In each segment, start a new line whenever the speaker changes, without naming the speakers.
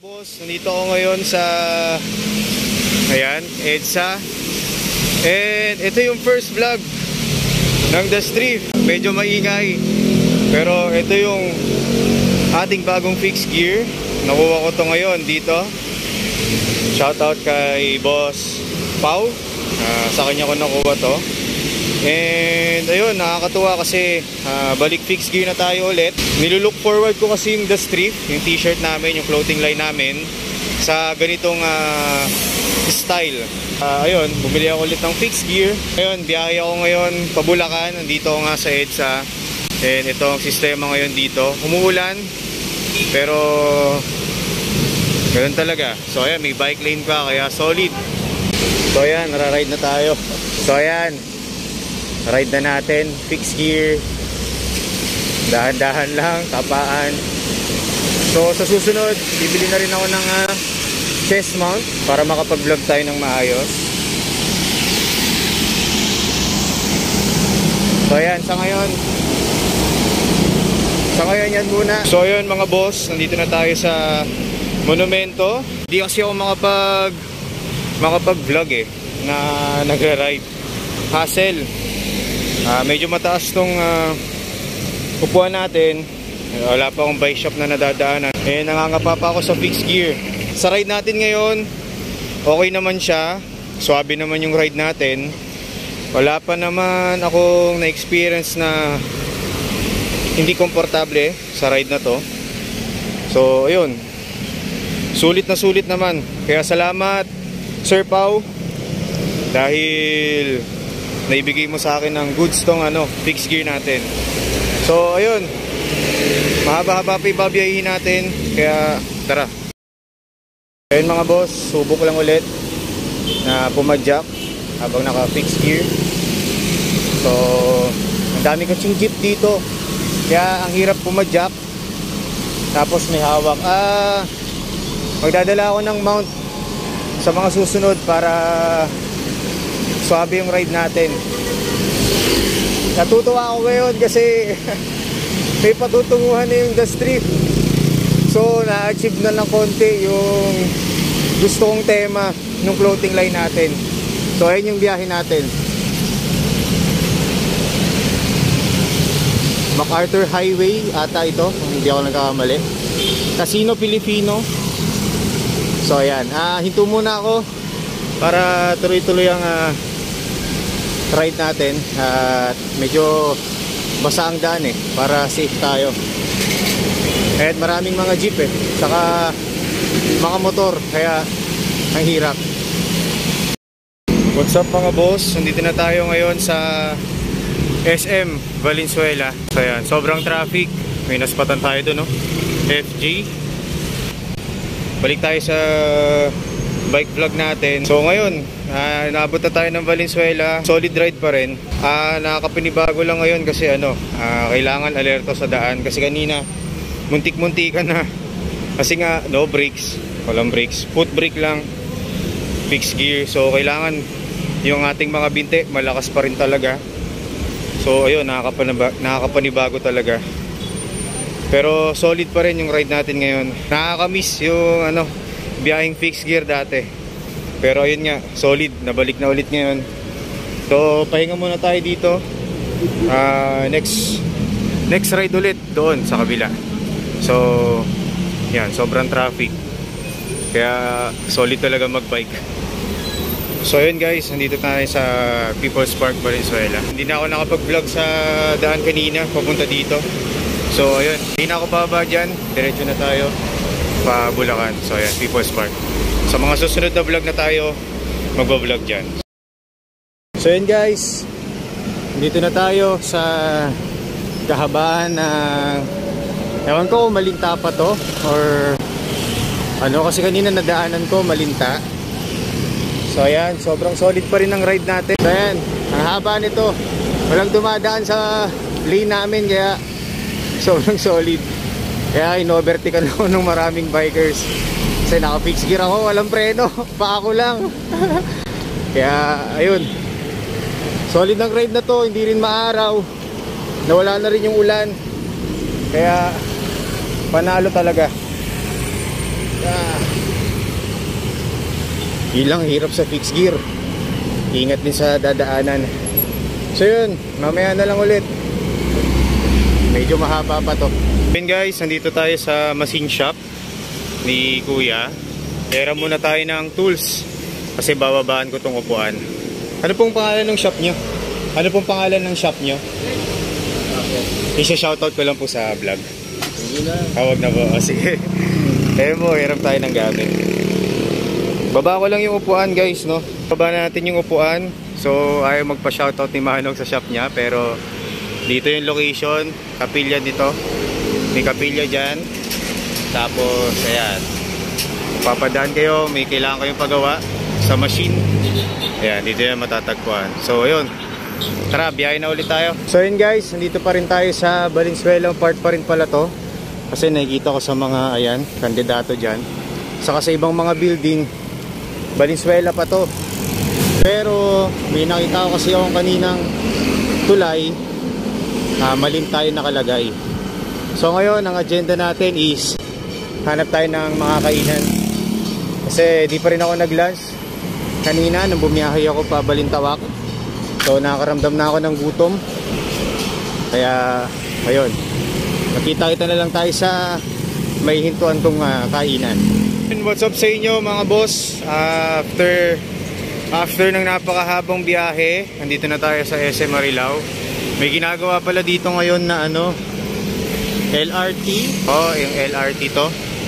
Boss, nandito ako ngayon sa EDSA. And ito yung first vlog ng The Street. Medyo maingay, pero ito yung ating bagong fixed gear. Nakuha ko to ngayon dito. Shoutout kay Boss Pau, sa kanya ko nakuha to. And ayun, nakakatuwa kasi balik fixed gear na tayo ulit. Nilulook forward ko kasi yung The Street, yung t-shirt namin, yung clothing line namin, sa ganitong style. Ayun, bumili ako ulit ng fixed gear. Ayun, biyahe ako ngayon pa Bulacan. Nandito ako nga sa EDSA. And ito ang sistema ngayon dito. Umuulan, pero ganun talaga. So ayan, may bike lane pa, kaya solid. So ayan, nararide na tayo. So ayan, ride na natin, fixed gear. Dahan-dahan lang, tapaan. So sa susunod, bibili na rin ako ng chest mount para makapag-vlog tayo ng maayos. So ayan, sa ngayon yan muna. So ayan mga boss, nandito na tayo sa monumento. Hindi kasi ako makapag-vlog na nagra-ride. Hassle. Medyo mataas tong upuan natin. Wala pa akong bike shop na nadadaanan. Nangangapa pa ako sa fixed gear. Sa ride natin ngayon, okay naman siya. Swabe naman yung ride natin. Wala pa naman akong na-experience na hindi komportable sa ride na to. So ayun, sulit na sulit naman. Kaya salamat Sir Pau, dahil naibigay mo sa akin ng goods tong fixed gear natin. So ayun, mahaba-haba pa ibabiyahin natin, kaya tara. Ayun mga boss, subok lang ulit na pumadyak habang naka fixed gear. So ang dami kasing jeep dito, kaya ang hirap pumadyak. Tapos may hawak. Magdadala ako ng mount sa mga susunod para swabe yung ride natin. Natutuwa ako ngayon kasi may patutunguhan na yung The Street. So na-achieve na ng konti yung gusto kong tema ng clothing line natin. So ayun yung biyahe natin. MacArthur Highway ata ito, kung hindi ako nagkakamali. Casino Filipino. So ayan, hinto muna ako para tuloy-tuloy ang ride natin. At medyo basa ang daan para safe tayo. At maraming mga jeep saka mga motor, kaya ang hirap. What's up mga boss, nandito na tayo ngayon sa SM Valenzuela. So ayan, sobrang traffic. May naspatan tayo doon, FG. Balik tayo sa bike vlog natin. So ngayon, naabot na tayo ng Valenzuela. Solid ride pa rin. Nakakapinibago lang ngayon kasi kailangan alerto sa daan. Kasi kanina, muntik-muntikan na. Kasi nga, no brakes. Walang brakes. Foot brake lang. Fixed gear. So kailangan yung ating mga binte, malakas pa rin talaga. So ayun, nakakapanibago talaga. Pero solid pa rin yung ride natin ngayon. Nakakamiss yung biyaheng fixed gear dati. Pero ayun nga, solid, nabalik na ulit ngayon. So pahinga muna tayo dito. Next ride ulit doon sa kabila. So yan, sobrang traffic, kaya solid talaga magbike. So ayun guys, nandito tayo sa People's Park Valenzuela. Hindi na ako nakapag-vlog sa daan kanina papunta dito. So ayun, hindi na ako bababa dyan. Diretso na tayo pa Bulacan. So ayan, People's Park. Sa mga susunod na vlog na tayo, magbablog dyan. So ayan guys, dito na tayo sa kahabaan ng, ewan ko malinta pa to or kasi kanina nadaanan ko malinta. So ayan, sobrang solid pa rin ang ride natin. So ayan, ang haba nito, walang dumadaan sa lane namin, kaya sobrang solid. Kaya in-overtake ako ng maraming bikers. Kasi naka-fixed gear ako, walang preno, pa ako lang. Kaya ayun, solid ang ride na to, hindi rin maaraw. Nawala na rin yung ulan. Kaya panalo talaga. Yun lang, hirap sa fixed gear. Ingat din sa dadaanan. So yun, mamaya na lang ulit. Medyo mahaba pa to. Yun guys, nandito tayo sa machine shop ni Kuya. Pera muna tayo ng tools kasi bababaan ko tong upuan. Ano pong pangalan ng shop nyo? Ano pong pangalan ng shop nyo? Isa-shoutout ko lang po sa vlog.
Hindi na.
Huwag na po. O, sige. Kaya mo, hirap tayo ng gamit. Baba ko lang yung upuan guys, no? Baba na natin yung upuan. So, ayaw magpa-shoutout ni Manong sa shop niya. Pero, dito yung location. Kapilya dito. May kapilya dyan. Tapos, ayan. Papadaan kayo. May kailangan kayong pagawa sa machine. Ayan, dito yung matatagpuan. So, ayun. Tara, biyahe na ulit tayo. So, yun guys. Nandito pa rin tayo sa Valenzuela. Part pa rin pala to. Kasi nakikita ko sa mga, ayan, kandidato dyan. Saka sa ibang mga building, Valenzuela pa to. Pero may nakita ko kasi akong kaninang tulay, malim tayo nakalagay. So ngayon ang agenda natin is hanap tayo ng mga kainan. Kasi di pa rin ako nag-lunch kanina nung bumiyahe ako pa Balintawak. So nakakaramdam na ako ng gutom. Kaya ayun, makita-kita na lang tayo sa may hintuan tong kainan. What's up sa inyo mga boss? After ng napakahabang biyahe, nandito na tayo sa SM Marilao. May ginagawa pala dito ngayon na ano, LRT. Oh, yung LRT to.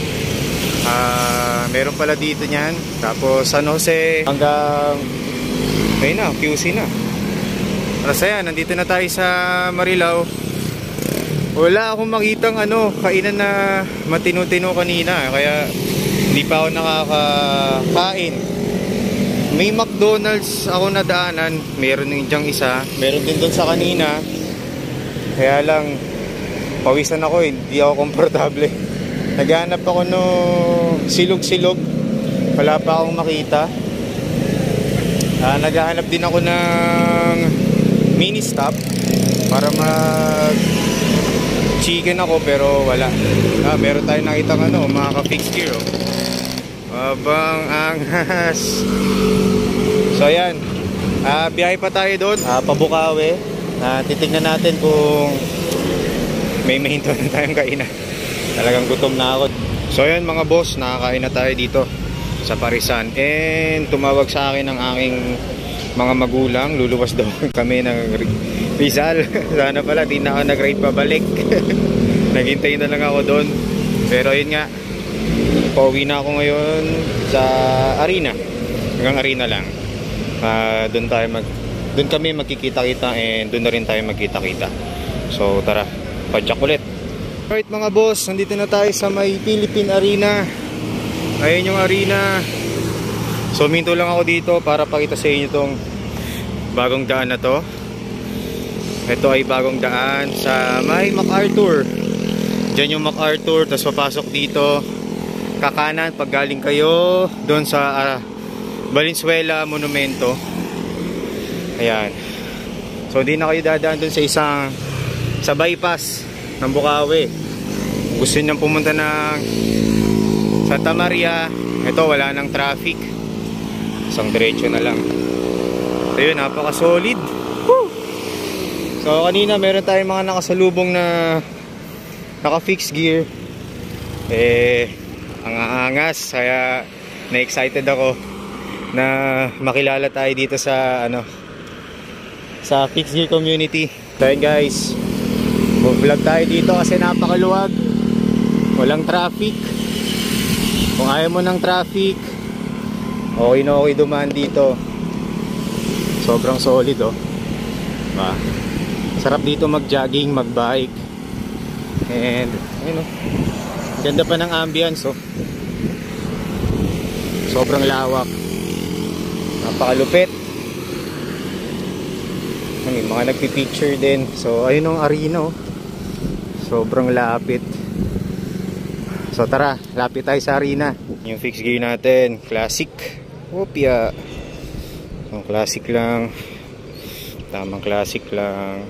Meron pala dito niyan. Tapos San Jose hanggang ayun na, QC na. Kasi yan, nandito na tayo sa Marilao. Wala akong makitang ano, kainan na matino-tino kanina. Kaya hindi pa ako nakakain. May McDonald's ako nadaanan. Meron din dyang isa. Meron din doon sa kanina. Kaya lang, pawisan ako, hindi ako komportable. Naghanap ako no silog-silog. Wala pa akong makita. Naghahanap din ako ng mini stop para mag chicken ako pero wala. Meron tayong nakita ano, mga ka-fixed gear. Abang angas. So ayan, biyahe pa tayo doon, Pabukawe. Titignan natin kung may mahinto na tayong kainan. Talagang gutom na ako. So ayan mga boss, nakakain na tayo dito sa Parisan. And tumawag sa akin ng aking mga magulang. Luluwas daw kami ng Rizal. Sana pala di na ako nag-ride pabalik. Naghintay na lang ako doon. Pero yun nga, pauwi na ako ngayon sa arena. Hanggang arena lang. Doon kami magkikita-kita and doon na rin tayo magkita-kita. So tara, padyak ulit. Alright mga boss, nandito na tayo sa may Philippine Arena. Ayun yung arena. So minto lang ako dito para pakita sa inyo tong bagong daan na to. Ito ay bagong daan sa may MacArthur. Diyan yung MacArthur, tapos papasok dito kakanan pag galing kayo doon sa Valenzuela Monumento. Ayan. So di na kayo dadaan doon sa bypass ng Bukawi. Gusto niyo pumunta ng Santa Maria, ito wala nang traffic. Isang diretso na lang. So yun, napaka solid. Woo! So kanina meron tayong mga nakasalubong na naka-fixed gear. Ang aangas, kaya na-excited ako na makilala tayo dito sa sa fixed gear community. So yun guys, vlog tayo dito kasi napakaluwag, walang traffic. Kung ayaw mo ng traffic, okay na okay dumaan dito. Sobrang solid oh. Diba? Sarap dito mag-jogging, mag-bike. And ayun oh, ganda pa ng ambience oh. Sobrang lawak, napakalupit. May mga nagpipicture din. So ayun ang arena oh. Sobrang lapit. So tara, lapit tayo sa arena. Yung fixed gear natin, classic. Opya. So, classic lang. Tamang classic lang.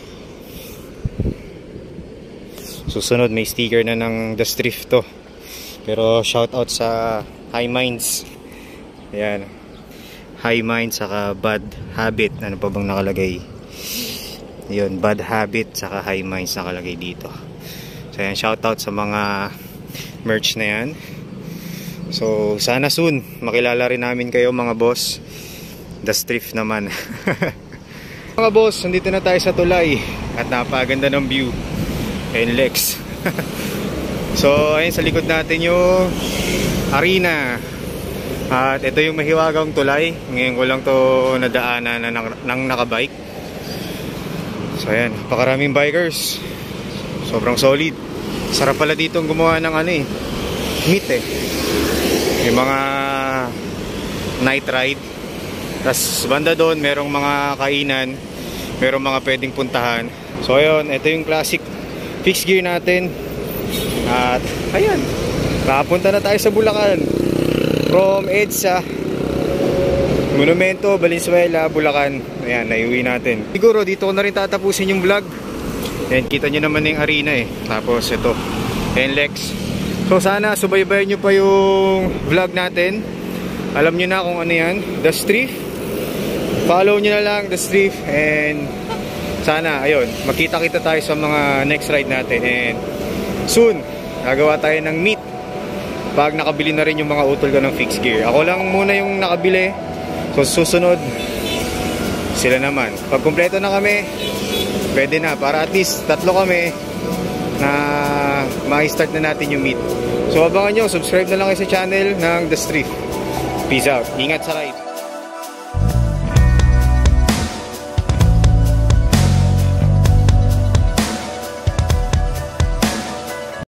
Susunod may sticker na ng The Strift to. Pero shout out sa High Minds. Ayan. High mind saka bad habit. Ano pa bang nakalagay? Yun, bad habit saka high minds nakalagay dito. So ayan, shoutout sa mga merch na yan. So sana soon makilala rin namin kayo mga boss. The Thrift naman. Mga boss, nandito na tayo sa tulay at napaganda ng view. And Lex. So ayun, sa likod natin yung arena. At ito yung mahiwagang tulay. Ngayon ko lang to nadaanan ng nakabike. So ayan, pakaraming bikers. Sobrang solid. Sarap pala dito gumawa ng ano eh, meet eh. Yung mga night ride. Tapos banda doon merong mga kainan, merong mga pwedeng puntahan. So ayun, ito yung classic fixed gear natin. At ayan, nakapunta na tayo sa Bulacan. From EDSA, Monumento, Valenzuela, Bulacan. Ayan, naiuwi natin. Siguro dito ko na rin tatapusin yung vlog. Ayan, kita nyo naman yung arena eh. Tapos ito, NLEX. So sana subaybayan nyo pa yung vlog natin. Alam nyo na kung ano yan, The Thrift. Follow nyo na lang The Thrift. And sana, ayun, magkita-kita tayo sa mga next ride natin. And soon, gagawa tayo ng meet pag nakabili na rin yung mga utol ko ng fixed gear. Ako lang muna yung nakabili. So susunod sila naman. Pag kumpleto na kami, pwede na. Para at least tatlo kami na ma-start na natin yung meet. So abangan nyo, subscribe na lang kayo sa channel ng The Thrift. Peace out. Ingat sa ride.